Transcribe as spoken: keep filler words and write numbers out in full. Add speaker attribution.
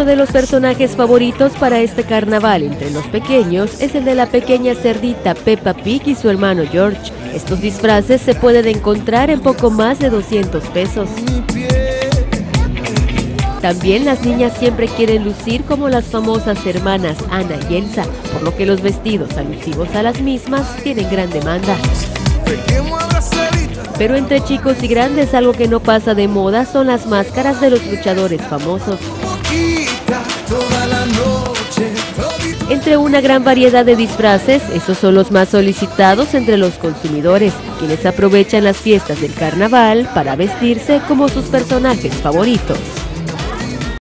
Speaker 1: Uno de los personajes favoritos para este carnaval entre los pequeños es el de la pequeña cerdita Peppa Pig y su hermano George. Estos disfraces se pueden encontrar en poco más de doscientos pesos. También las niñas siempre quieren lucir como las famosas hermanas Anna y Elsa, por lo que los vestidos alusivos a las mismas tienen gran demanda. Pero entre chicos y grandes algo que no pasa de moda son las máscaras de los luchadores famosos. Entre una gran variedad de disfraces, esos son los más solicitados entre los consumidores, quienes aprovechan las fiestas del carnaval para vestirse como sus personajes favoritos.